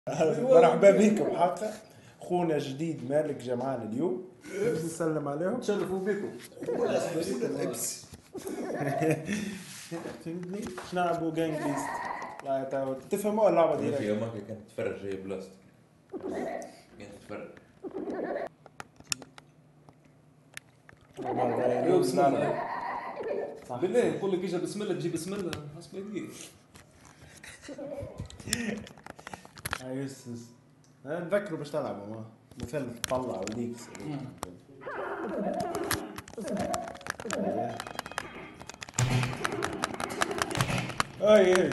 مرحبا بكم حقا خونا جديد مالك جمعان اليوم نسلم عليهم تشرفوا بكم. فهمتني باش نلعبوا جانج بيست لا تفهموا اللعبه دي في يومك كانت تتفرج هي بلاصتك كانت تتفرج بسم الله بالله يقول لك اجا بسم الله تجي بسم الله حسب يديك يس نذكروا باش تلعبوا ما مثلث طلع وليك اي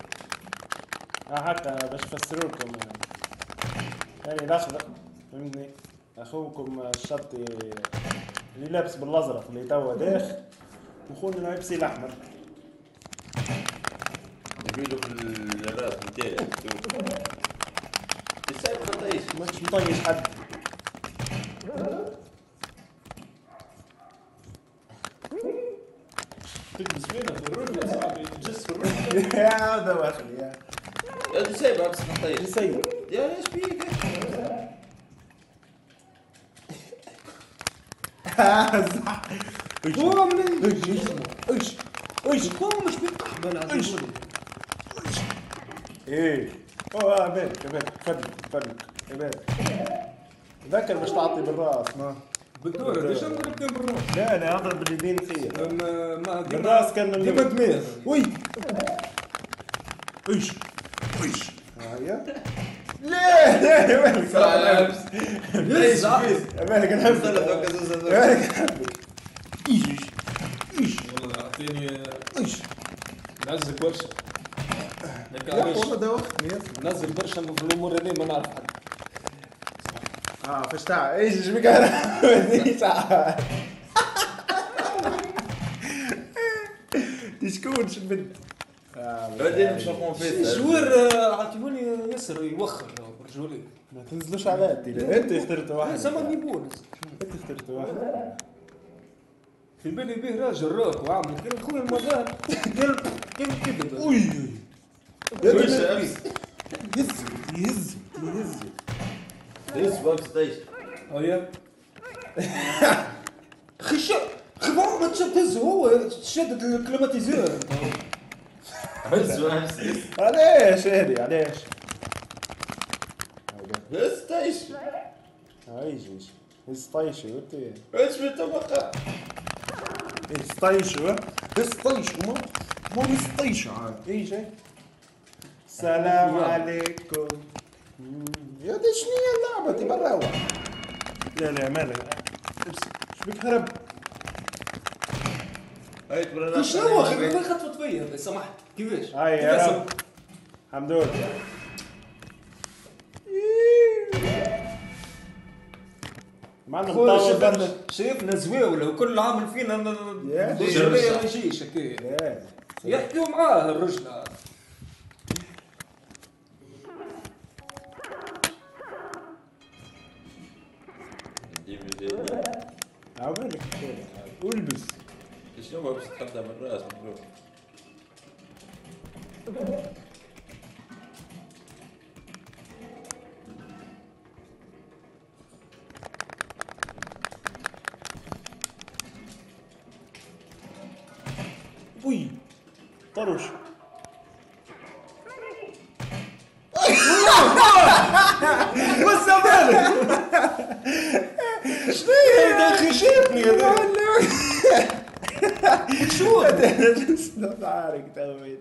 حتى باش نفسروا لكم يعني الاخضر فهمتني اخوكم الشطي اللي لابس بالازرق اللي توا داخل وخونا لابس الاحمر يبيدوا في الراس نتاعي السايب خطيش ماكش مطيش حد تكبس فينا في الرجل يا صاحبي تجس في الرجل يا هذا واخد يا هذا سايب عكس خطيش سيء يا ليش بيك هو من ايش هو مش بيتقحبل عزيزي ايه بالك بالك ذكر باش تعطي بالراس ما بالدورة ليش نضرب بالراس؟ لا اضرب باليدين خير ما بالراس كان ديما دماغ وي ايش هيا لا بالك ليش بالك نحب ايش والله اعطيني ايش نزل برشا والله ده وقت نزل برشا في الامور هذه ما نعرف حد فاش تاع ايش بك انا شكون شبد بعدين مش نقوم فيه جوار عطيوني ياسر يوخر رجولي ما تنزلوش على انت اخترت واحد زمان يبون انت اخترت واحد في بالي به راجل راك وعامل كان خويا المدار قال كذب اوي يهز ليش بابس طيش هيا خش خبار ما تشد هو شدت الكليماتيزور علاش هادي علاش بس طيش ايش استيشو انت ايش بتبقى استيشو ما استيشو عاد ايش السلام عليكم يا دي شنو هي اللعبه تبى نروح لا مالك شبيك هرب هاي تبرنا شنو خلينا خطوة فيا لو سمحت كيفاش هاي يا رب الحمد لله معنا مطول شايفنا زواوله وكل عامل فينا الرجاليه ما يجيش هكايا يحكيوا معاه الرجل عاونك البس شنو بابس تحطها من الراس مبروك وي طرش بس بالك شنو هذا خشيتني هذا شو هذا جسنا عارك توين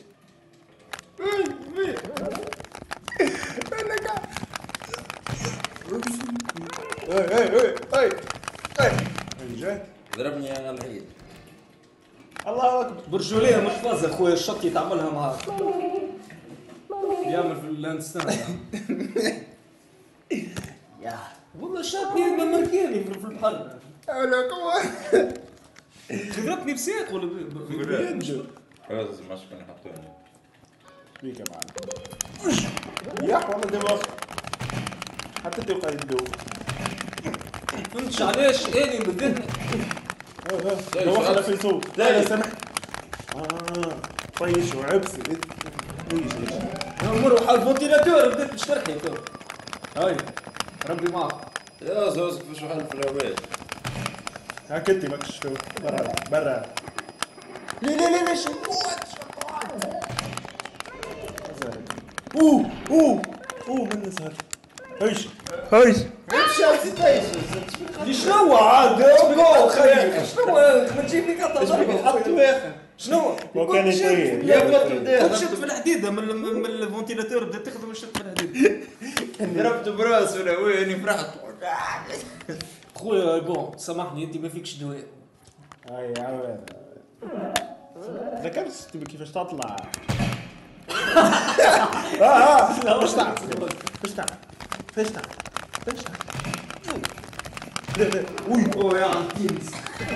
جاي ضربني على العيد الله اكبر برجوليه محفظه خويا الشط يتعملها معاك يعمل في الهندستان يا والله شاب مركاني في البحر ولا كمان خبرتني بساق ولا ينجو خلاص ما شكون يحطوني بيك يا معلم يا والله دماغ حتى تبقى يدوب فهمتش علاش اني بالذات واحدة في صوت لا سمح طيش وعبسي مروحة الفونتيلاتور بدات تشرحي تو. هاي ربي معك. يا زوزك فاش حل في الهواء. هاك انت ماكش شفتو برا. لا شو من نسهر هيش شنو عاد خير شنو ما تجيب لي قطع ضربه حط واحد شنو وكان يطير كنت شفت في الحديده من الفونتيلاتور بدات تخدم شفت في الحديده ضربت براس ولا وين فرحت. خويا بون سامحني انت ما فيكش دواء. هاي عواد ذكرت كيفاش تطلع. فاش تعمل لا اوه يا عمتينس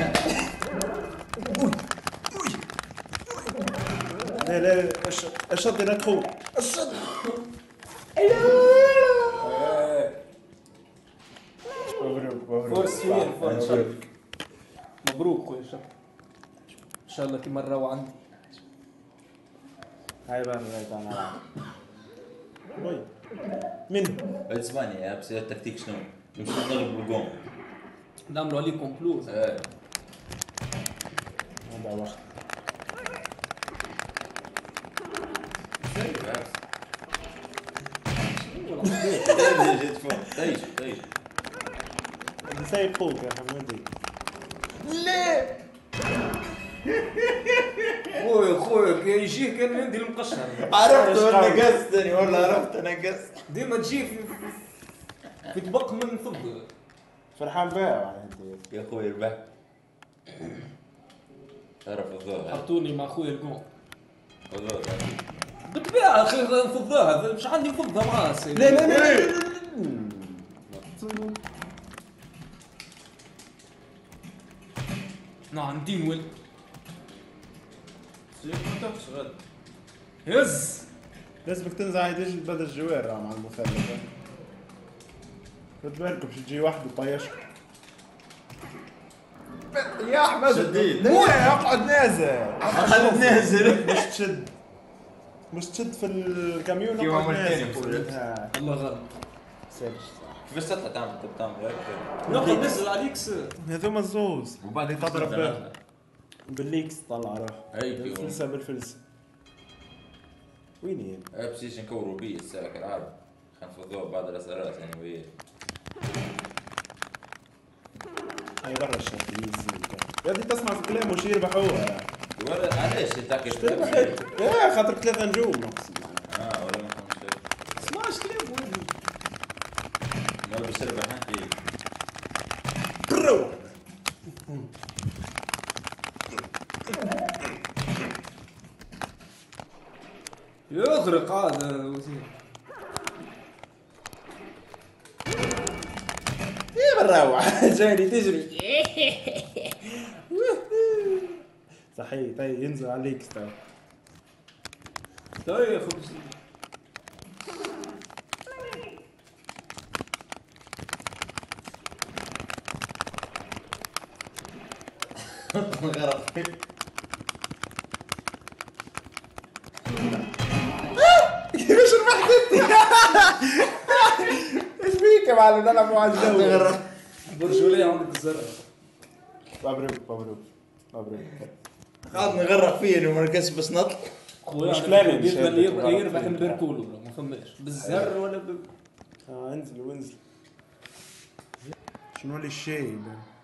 لا الشط هناك خويا الشط. مبروك فورس مبروك خويا الشط ان شاء الله كيما نراو عندي. هاي برا انا وي من اسمعني يا بس التكتيك شنو؟ نمشي نضرب القوم. نعملوا عليه كومبلوز. هذا وقت جيت فوق طيش سايب فوق يا حمودي. لا خويا كي يجيه كان عندي المقشر. عرفت ولا قصدني والله عرفت انا قصد. ديما تجي في طبق من فضه. فرحان بها انت يا خويا ربح. تعرف الظهر حطوني مع خويا القوم. الظهر بالطبيعه اخي نفضها مش عندي نفضها معاه سيدي. لا نعم دين ولد ما تاخذش غد. هز لازمك تنزع يديش بدل الجوار مع المثلث. خد بالكم باش تجي واحد وطيشك. يا احمد شديد. لا اقعد نازل. اقعد نازل. مش تشد في الكاميون كيما اقعد عملتني نازل. بقول. الله غلط. سيرش كيفاش تطلع تعمل هيك؟ ناخذ نزل عليك سير. هذوما الزوز وبعد اللي تضرب به بالليكس طلع روح. هيك بالفلسة بالفلسة. وين هي؟ بسيش نكوروا بيه الساعة كالعادة. خنفضوه بعد الأسرات يعني وياه. هاي برا الشرط يا اخي تسمع الكلام وش يربحوها. ولا علاش تاكل تربح يا خاطر 3 نجوم نقصد. ولا ما فهمتش. اسمعش كلام ولدي. ما باش تربح انت. برو يغرق هذا وزير. يا بالروعة جاي تجري. صحيح طيب ينزل عليك استوى. طيب يا خبز. غرق. كيفاش ربحت انت؟ ايش بيك يا معلم نلعبوا على الجو. برجولية عندك الزرع. مبروك قاعد نغرق فيه وما نركزش بس نطلع. خويا مش كلامي مش اللي يربح نباركولو ما فماش بالزر ولا انزل شنو اللي الشاي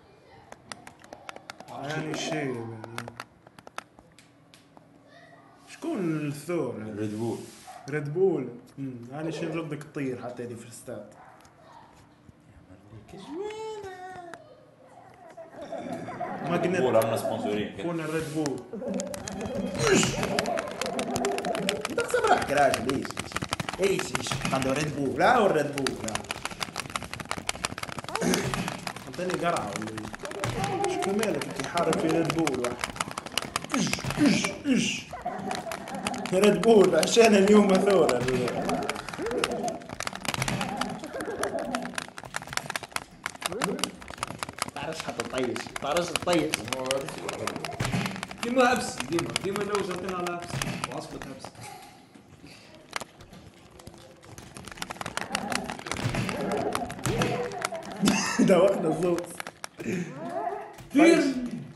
يعني الشاي شكون الثور؟ ريد بول يعني شي نردك تطير حتى هذه في الاستاد. ما قلنا بول عملنا سبونسورين كون الريد بول تقسم روحك راجل ايش عنده ريد بول لا هو الريد بول لا عطيني قرعه ولا شكون مالك انت حارب في ريد بول واحد ايش ريد بول عشان اليوم ثوره تعرفش حتى تطيش تعرفش تطيش ديما عبس ديما لو جرتنا على عبس وعصبة عبس دوقنا الزوز. فير.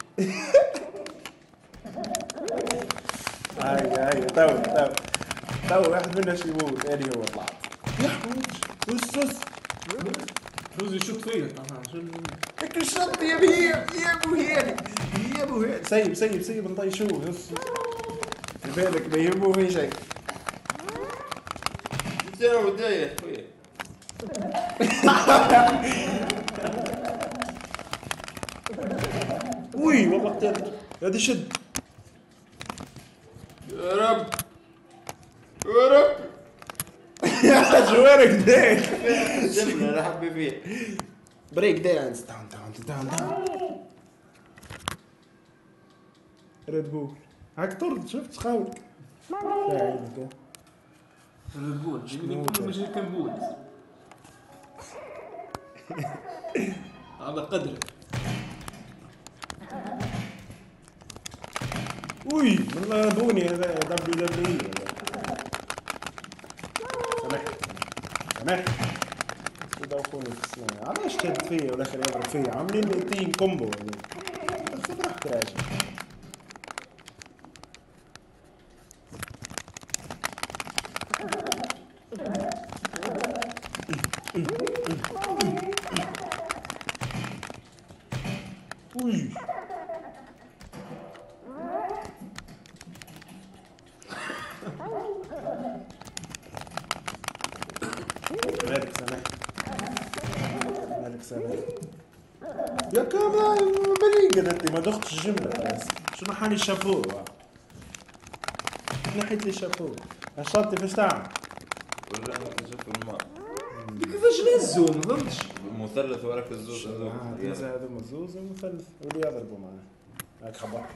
هاي تو واحد منا شي يموت اني هو طلعت يا حوج وش فوزي يشوط فيا. هيك الشط يا ابو هيك سيب نطيشوه بالك ما يهمه في شيء. ترى وداية خويا. وي والله قتلت هذا شد. يا رب يا رب. يا جوارك ديك جبنا انا حبي فيه. بريك دانس داون ريد بول هاك طرد شفت شخاوك لا عينك البول مش كان بول. هذا قدرك. وي والله بوني هذا دبليو سامحني كده اخوني في السنة علاش شد فيا والاخر يضرب فيا عاملين لي تيم كومبو خذ راحتك يا راجل. وي مالك سامحني يا كمان بريقة انت ما دختش الجملة بس شنو حالي شابوه نحيت لي شابوه الشرطي فاش تعمل؟ ولا نكتشف الماء كيفاش نهزو ما فهمتش. مثلث وراك الزوز هذا مزوز ومثلث واللي يضربوا معنا هاك خبر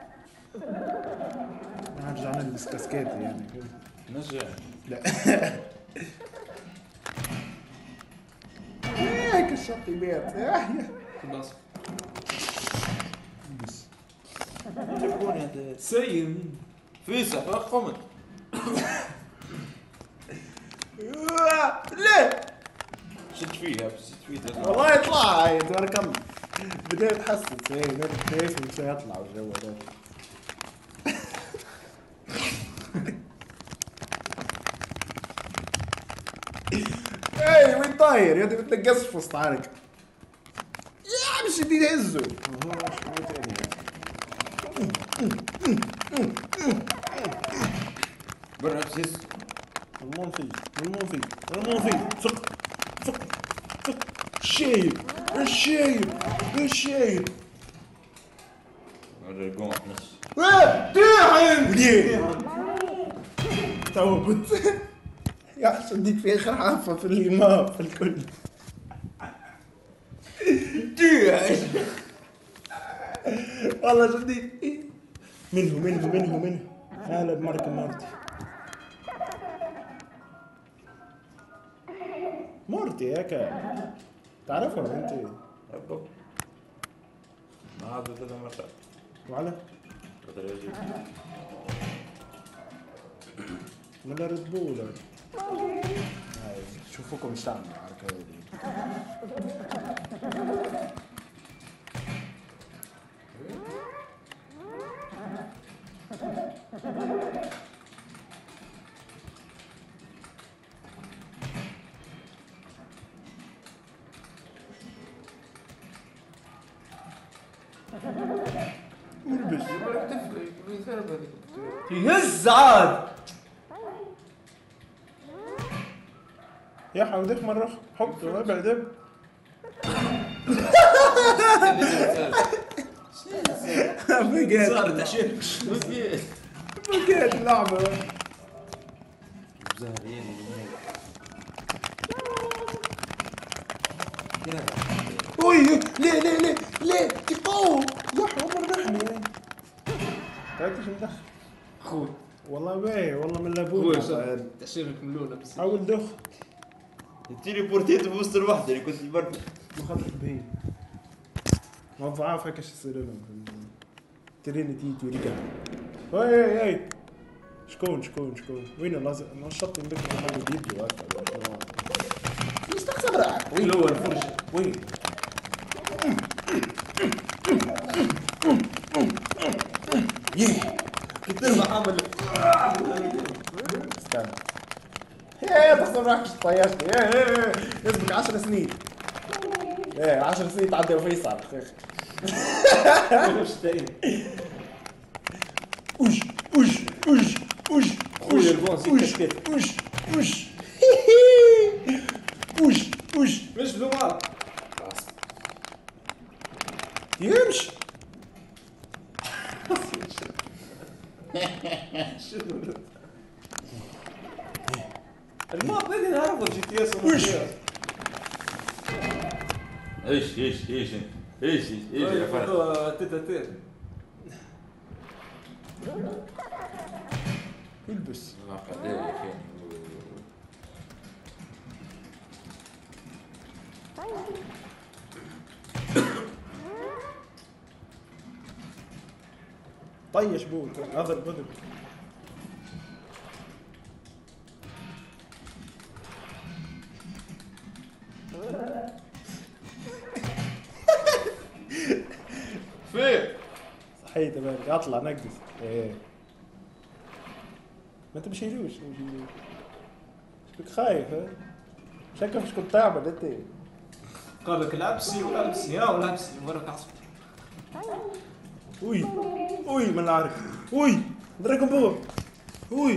نرجع نلبس كاسكيتي يعني نجح. لا هيك الشرطي بيت خلاص. بس جبوني هذا سيم. فيسع قمت. ليه شد فيها والله يطلع هاي تبارك الله بدأ يتحسس هي بدأ يفهم شو يطلع والجو هذا اي وين طاير يا ما تلقصش في وسط عارك يا مش جديد هزه برا بسيس المون فيه فق الشايب الرجوع نفس داعم ليه تو كنت يا صديق في اخر حافه في الامام في الكل والله صديق منه هلا بمارك مورتي هيك تعرفها انت أبو ما عاد 3 مرات وعلى قدر يجي ولا ريد بول هاي شوفوكم مش تعملوا الحركه هذه يهز عاد يا حودك مرة حط ابعد صارت عشان بقيت اللعبة زهرين اوي ليه تقاو يا عمر رحمي تعرف ايش مدخل خوي والله باهي والله من لابوه تأشيرك ملولة بس حاول دخ تيلي بورتيت بوسط الوحدة اللي كنت برد مخاطر بهين ما ضعاف هيك ايش يصير لهم تريني تيتو رجع اي شكون وين الشط يملك محمد بيدو هكا مستقصد راح وين هو الفرشة وين كنت تربح عمل استنى ايه تحسب روحك طيشت يسبق 10 سنين 10 سنين تعدي وفيصل مش تاني وش وش وش وش خويا البونس يكتكت وش وش وش وش مش بلومار يمشي الماب هذه نعرفها جي تي اس وش ايش يا فرد تيتا البس طيش بوت هذا البدل فين صحيت بالك اطلع نقص ايه ما انت مش هيجوش شكلك خايف ها شكلك مش كنت تعمل انت قال لك لابسي ولابسي يا ولابسي وراك عصب وي ما نعرف وي دراجون بول وي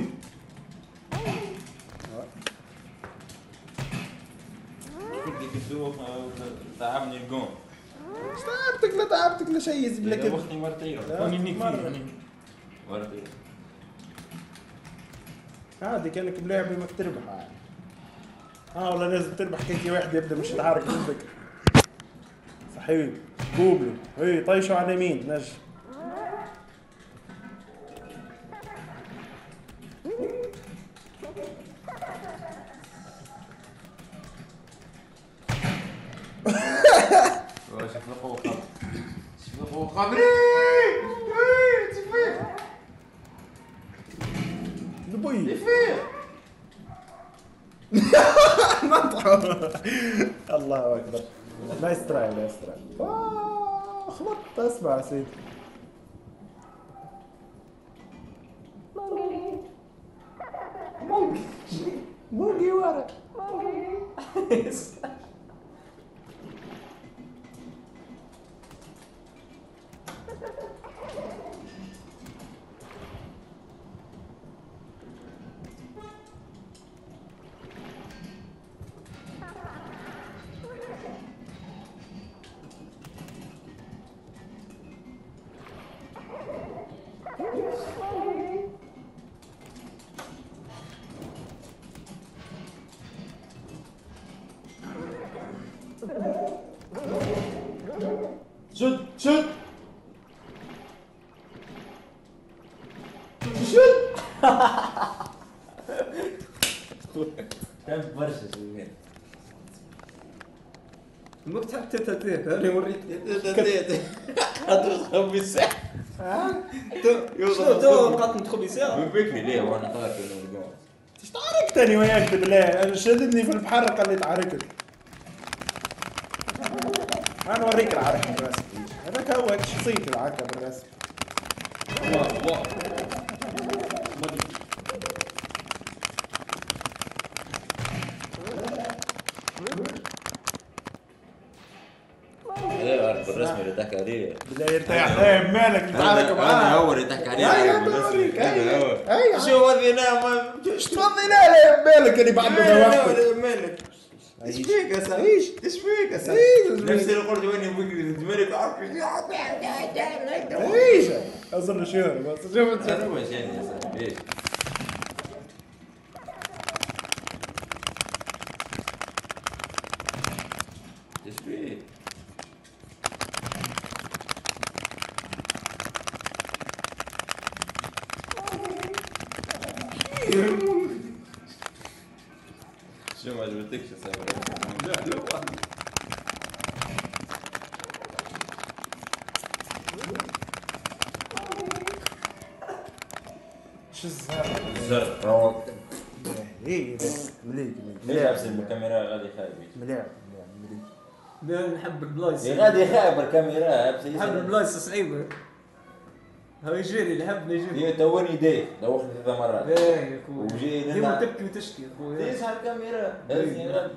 بدك تسوق تعبني القوم تعبتك لا شيء يزبلك إذا وقتي مرتين مرتين عادي كانك بلعبه ما تربح يعني ولا لازم تربح كيكي واحد يبدا مش يتحرك ضدك صحيح قوبلو طيشوا على اليمين نجم شوفوا خبري لبي الله اكبر نايس تراي خبطت اسمع سيدي موجي ورا شد كم برشا شوية المقطع تيتا انا وريك هتخبي الساعة شنو بقات تخبي ساعة من بكري ليه وانا خايف انه القوم ايش تعاركت انا وياك بالله انا شددني في البحر قال لي تعاركت انا اوريك العركه بالرسم هذاك هو شخصيتي العركه بالرسم ايه عارف بالرسم اللي تحكي عليه بالله يرتاح ايه مالك نتعارك معاه انا هو اللي تحكي عليه بالرسم ايوه شو ودينا ايش تفضينا لي مالك اللي بعد ما مالك ايش فيك يا سعيد؟ ايش فيك يا سعيد؟ نفس اللي قلت وين بكري الزمالك عارف ايش اظن شهر بس شفت هذا هو شيء يا سعيد ايش؟ ايش فيك؟ شو ما عجبتكش يا سعيد؟ لا شو الزهر الزرق روق ايه مليك ليش لابس الكاميرا غادي خايب مليح لا نحب البلايص غادي خايب الكاميرا نحب البلايص صعيبة هو يجري الهبنا يجري. هي توني دايخ دوخني 3 مرات. ايه يا خويا. وجي ديما تبكي وتشكي يا خويا. تيس على الكاميرا هزني غلط.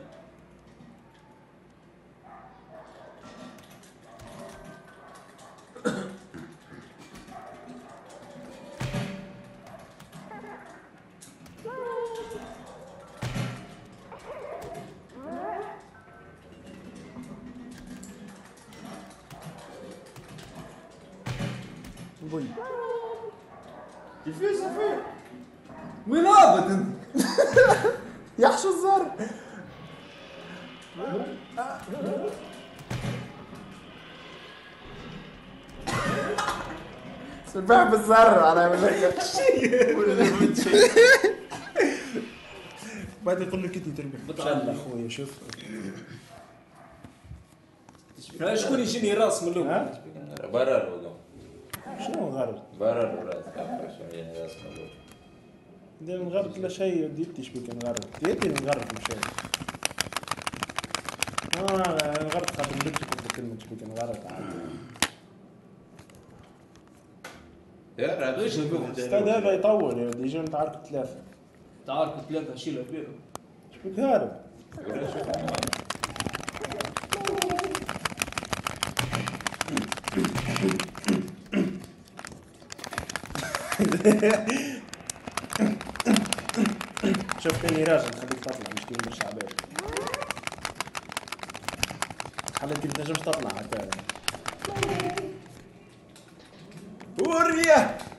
بوي كيفاش سافر؟ وين هابط انت؟ يحشو الزر. سبح بالزر انا اقول لك بعد يقول لك انت تربح بتعلى اخويا شوف شكون يجيني راس من الاول؟ برا الوضع. شنو غرب؟ برا الراس كافر شو يعني راس ملوك. دير نغرب لا شيء ديتيش بيك نغرب ديتي نغرب مشي نغرب خاطر بدك كنت كلمة بيك نغرب عادي يا رب ليش نقول استاذ هذا يطول يا ولدي يجون نتعاركوا 3 تعاركوا 3 شيلة كبيرة. شبيك هارب؟ شوف كاني راجل خليك تطلع مش كيما الشعبان حالك انت نجمش تطلع حتى وريه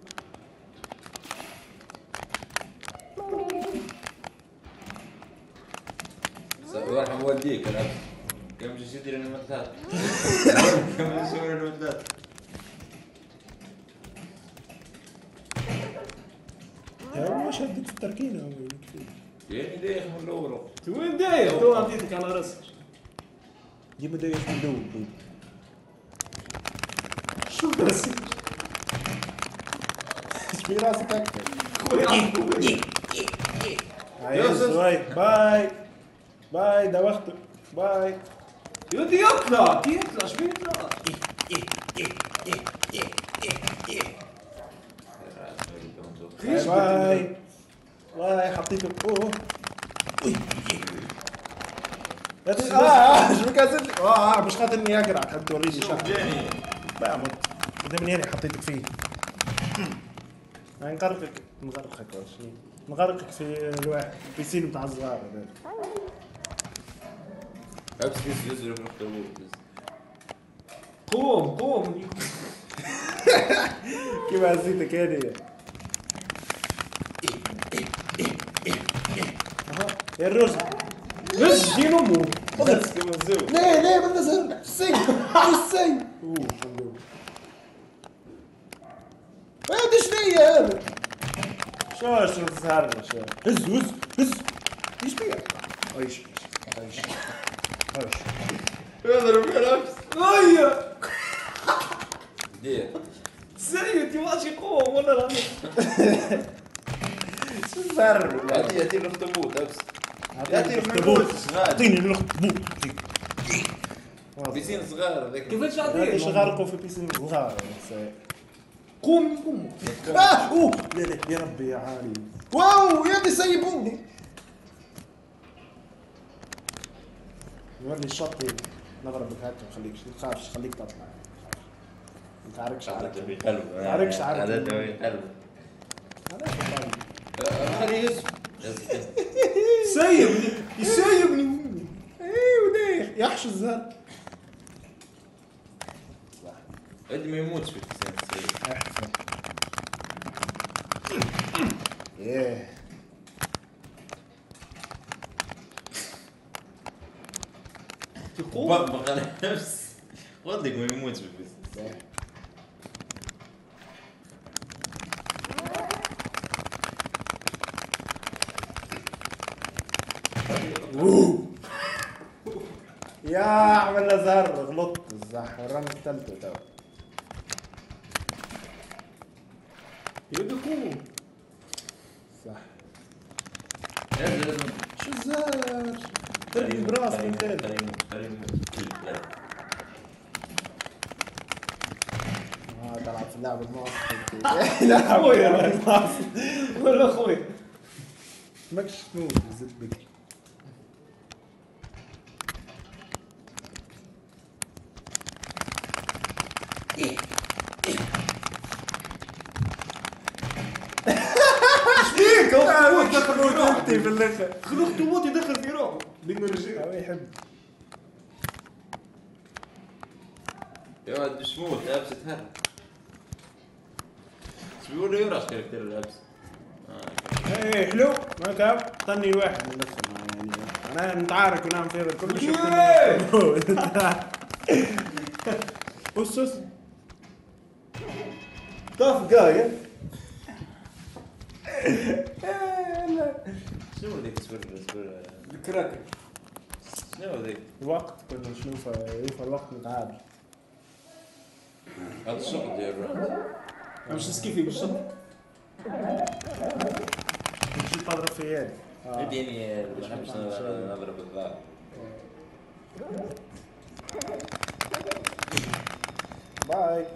يرحم والديك انا كم جي يدير المثلات كم يسوي المثلات يا هو شدك في التركينه هو يكفي يعني دايخ من الاول وين داير؟ تو عطيتك على راسك. ديما داير في الدول شو راسك؟ في راسك اكثر خويا باي باي دوختك باي يودي يطلع كي يطلع شبيه يطلع؟ باي باي حطيتك اوه شو كازت مش خاطر اني اقرا حتى توريني شغل جاني لا مت قدام هنا حطيتك فيه نغرقك ولا نغرقك في الواحد بيسين بتاع الصغار هذا بس يزرق نختبوه قوم كيف هزيتك هذه يا الرز رز دين امه. بس كما الزوج ليه بدنا زرنا سي اوه هذا شنو هذا شو الزهر هز ايش بيك ايش يضرب نفس هيا دير سيد ماشي قوم ولا لا؟ شو الزهر ياتي الاخطبوط بس يعطيني الاخطبوط اعطيني الاخطبوط بيسين صغار هذاك كيفاش ليش عطيك؟ غارقوا في بيسين صغار قوم اوه لا يا ربي يا عالي واو يا دي سيبوني نوري الشط نضربك هكا خليك تخافش خليك تطلع ما تعركش عادة عارك بقلب تعركش عارك عادة بقلب علاش والله؟ خليه يسمع يسيبني ايه ودايخ يحشو الزهر قد ما يموتش في التسعين احسن ايه تقوم بقبق على نفس ودك ما يموتش في التسعين يا عملنا زهر غلطت الزح الرمي الثالثة تو يودي قوم صح لازم شو الزهر ترمي براسك انت طلعت في اللعب المعصب لا خويا ولا خويا ماكش شنو زدت بكري شبيك اخوك دخل في روحه انت في الاخر خلو خطوات يدخل في روحه بين الرجال هو يحب يا ولد شموت لابس تهرب بيقول له يراش كاركتير لابس ايه حلو ما كاب طني الواحد من الاخر يعني انا نتعارك ونعمل فيها كل شيء أسس طاف قاية شنو ذيك سبر الكراكر شنو ذيك الوقت كنا نشوف يوفى الوقت نتعادل هذا الشغل ديال الراحة مش سكيفي بالشط نمشي تضرب في يدي اديني ما نحبش نضرب الضرب باي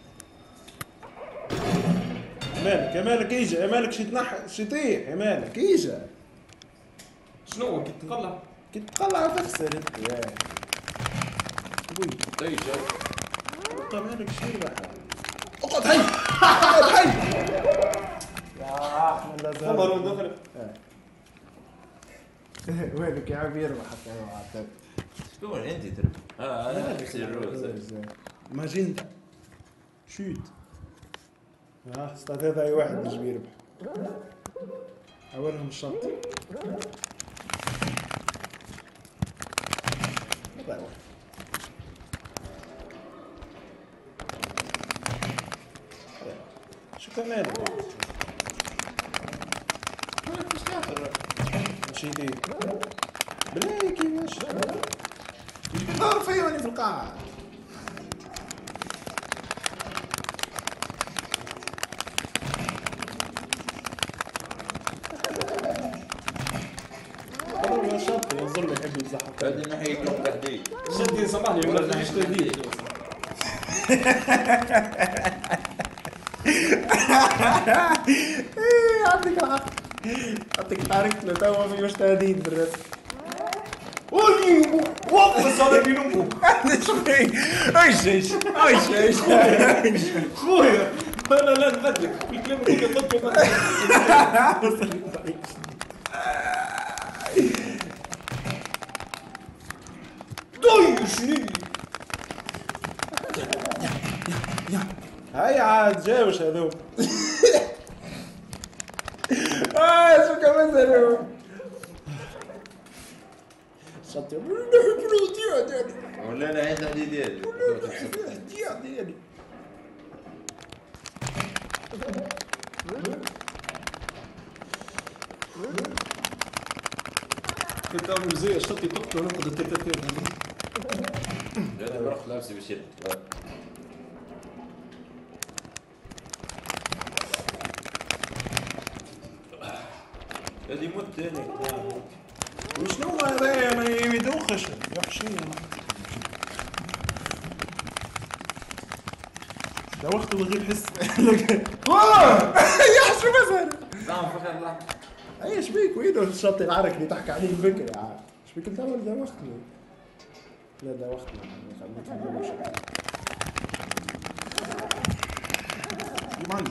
مالك يا مالك اجا يا مالك شي تنحى شي طيح يا مالك اجا شنو كي تطلع كي تطلع تخسر انت يا وي طيب انت مالك شي ربح اقعد حي اقعد حي يا احمد والله لو دخل وينك يا عم يربح حتى يا شكون انت تربح انا نفس الروز ماجندا شوت استاذ هذا اي واحد يجي يربح اولهم الشنط شو كمان مشي دي بلاي كيفاش ضرب فيا واني في القاعة ضرب يا شرطي يظل يحب يتزحف هذه الناحية يكون تحديد شدي سامحني ولا مش تهديد عندك الحق عندك تعرفت توا في مش تهديد بالرسم وي وقف هذا بينومو ايش خويا انا لا نبدلك الكلام اللي قلته دوي شنو هاي عاد جاوش هذو شو كمان زلمه شطي ولا انا عندي تحديد ديالي كنت اعمل زي الشطي تقتل وننقذ التكتير لا بروح لابسي بشيل هذه موت ثاني وشنو هذا ما يدوخش وحشية ده وقت الغيب حس يحشو مثلا نعم فخر الله اي شبيك وينو الشط العرك اللي تحكي عليه بكري عاد شبيك انت ولا ده وقت لا ده وقت معلم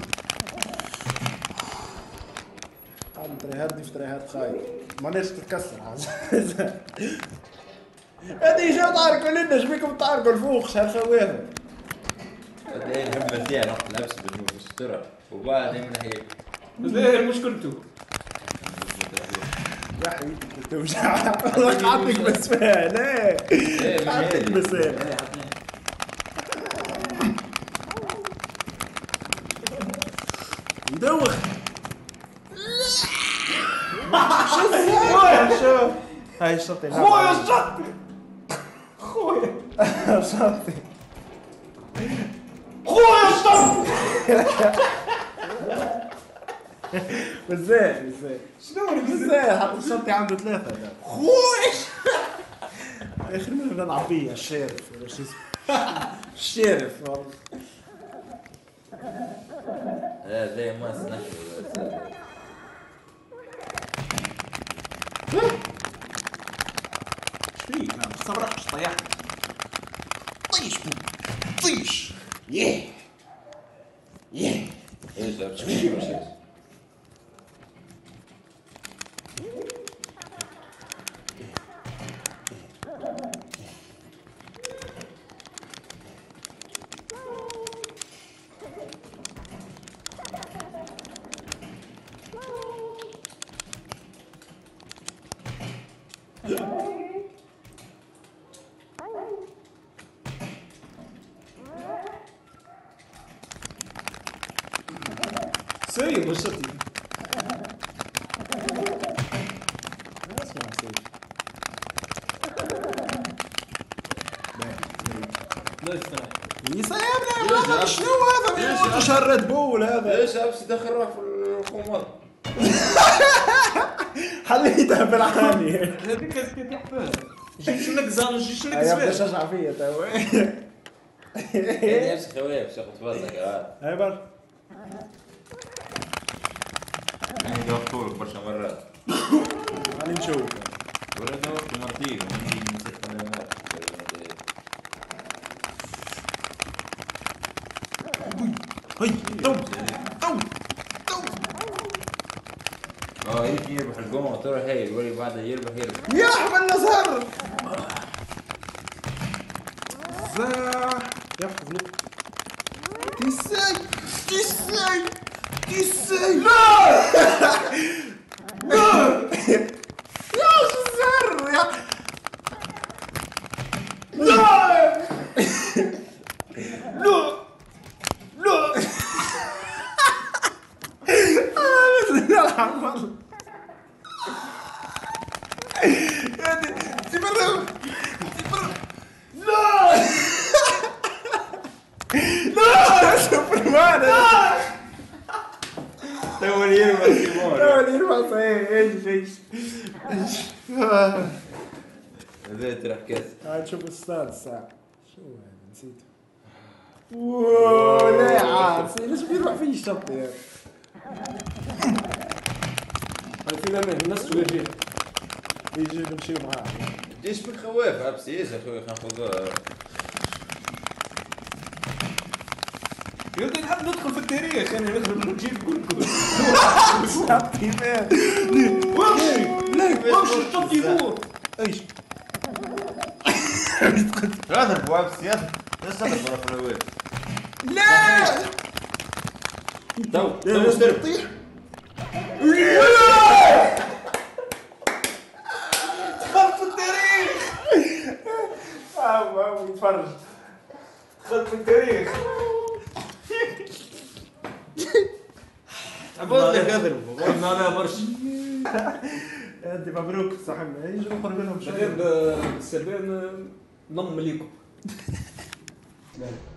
عاد تريهات دي في تريهات خايف ما ليش تتكسر هذا هذه جا تعاركوا لنا شبيكم تعاركوا الفوق شهر خوافه هذه الهمة ديالي رحت لابس بالسترة وبعدين من هيك ليه مشكلته يا حبيبي توجع عطيك بس فيها لا عطيك بس فيها يدوخ شوف هاي الشطي خويا الشطي خويا الشطي خويا الشطي بالزين شنو اللي بالزين حط الشطي عنده ثلاثة خويا اخر مرة نلعب فيها الشارف ولا شو اسمه الشارف والله لا زي ما سنحكي فيك ما تصرحش طيحت طيش يه ايش لا بتشوفي مش سيء بشتي اسمع سيف لا يستنى يسيبنا شنو هذا؟ ايش الريد بول هذا؟ ليش امس دخل روح في الخمار حليتها بالعاني هذيك كانت تحفظ جيش لك زال جيش لك يا ابني زبال شجع فيا تو نفس خويك شغل تفرزك هاي بر يعني دوختولك برشا مرات هاني نشوف ولا دوخت مرتين ومن 6 مرات هي تو هيك يربح القوم تروح هي الولي بعدها يربح يا احمد نزهر يحفظ لك تساي لا يا شزر يا لا لا سوبرمان تو يربح الكيمون لا يرفع صحيح ايش هذا تروح كاس هاي تشوف الاستاذ الساعة شو هذا نسيته اوه لا عاد ليش بيروح فيه الشط يا هاي في لمن الناس شو يجي يجي نمشي معاه ليش بك خواف ابسي ايش اخوي خنفضوها يمكن نحب ندخل في التاريخ يعني ندخل نجيب كلكم شطي فين وامشي الطب يموت ايش هذا بوابس يا اخي ليش هذا في الويب لا تو اشترك طيح دخل في التاريخ يتفرج دخل في التاريخ عبود لك اضربه قلنا لا برشا انت مبروك صاحبنا يجي نخرج منهم بعدين السلبان نم ليكم